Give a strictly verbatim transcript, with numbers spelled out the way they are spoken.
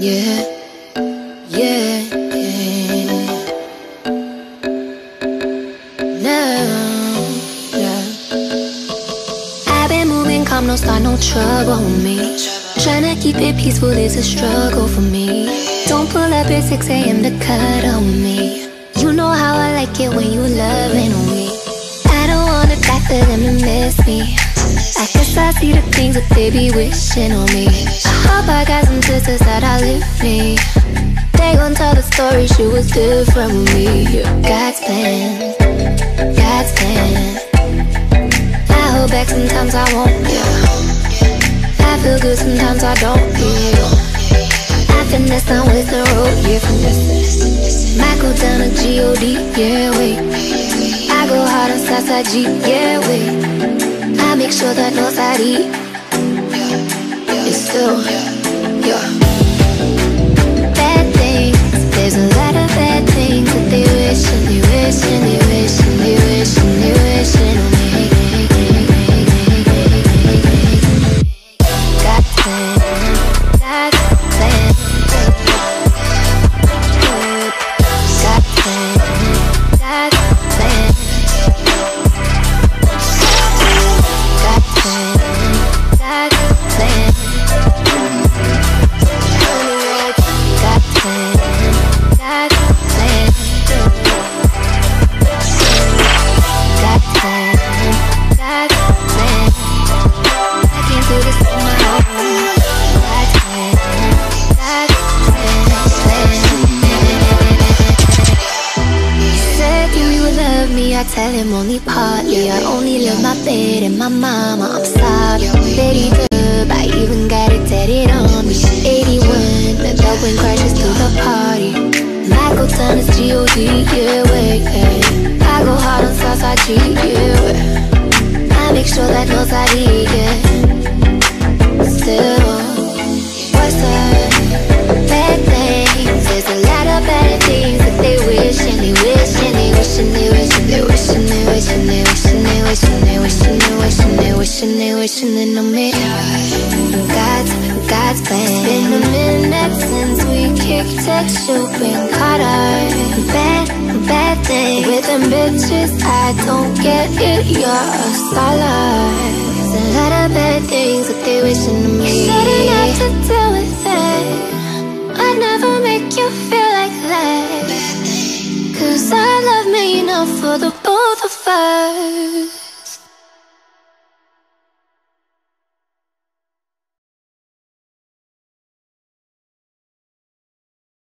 Yeah, yeah, yeah. No, yeah. I've been moving calm, no start, no trouble with me. Tryna keep it peaceful is a struggle for me. Don't pull up at six A M to cut on me. You know how I like it when you loving on me. I don't wanna die for them to miss me. I guess I see the things that they be wishing on me. I hope I got some sisters that outlive me. They gon' tell the story, she was different with me. God's plan, God's plan. I hold back, sometimes I won't, yeah. I feel good, sometimes I don't, yeah. I finesse, I'm with the road, yeah, finesse. Might go down to G O D, yeah, wait. I go hard on Southside G, yeah, wait. I make sure that nobody is still, yeah. Bad things, there's a lot of bad things that they wish and they wish and they wish and they wish and they wish on me. Got plan, got plan, got plan, got plan. I tell him only partly. I only live my bed and my mama, I'm sorry. Lady Dub, I even got it tatted on me. eighty-one, the dog when crashes through the party. Michael Town is G O D, yeah, wait, yeah. I go hard on Southside G, yeah, wait. I make sure that nobody, yeah. Still, what's up? Bad things, there's a lot of bad things that they wish and they wish and they wish and they wish and they wish and they wish and they wish and they wish and they wish and they wish and they wish and they wish and then on me. God's, God's plan. It's been a minute since we kicked it, you been caught up. Bad, bad thing with them bitches, I don't get it, you're a solid. There's a lot of bad things that they wishing on me. You shouldn't have to deal with it. I'd never make you feel like that, 'cause I love me enough for the both of us.